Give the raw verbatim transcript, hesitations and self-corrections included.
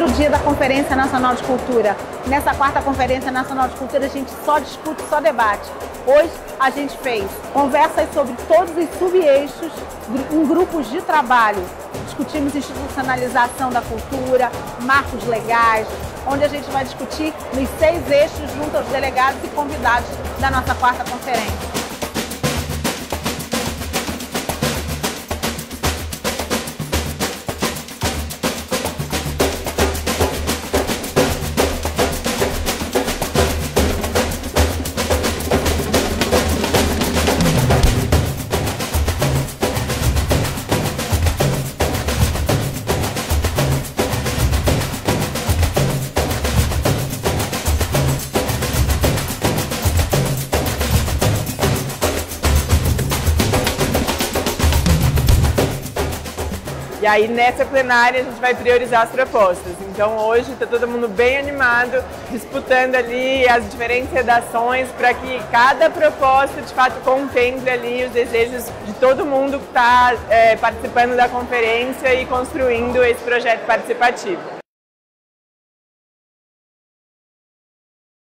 primeiro dia da Conferência Nacional de Cultura. Nessa quarta Conferência Nacional de Cultura a gente só discute, só debate. Hoje a gente fez conversas sobre todos os sub-eixos em grupos de trabalho. Discutimos institucionalização da cultura, marcos legais, onde a gente vai discutir nos seis eixos junto aos delegados e convidados da nossa quarta conferência. E aí, nessa plenária, a gente vai priorizar as propostas. Então, hoje está todo mundo bem animado, disputando ali as diferentes redações para que cada proposta, de fato, contemple ali os desejos de todo mundo que está é, participando da conferência e construindo esse projeto participativo.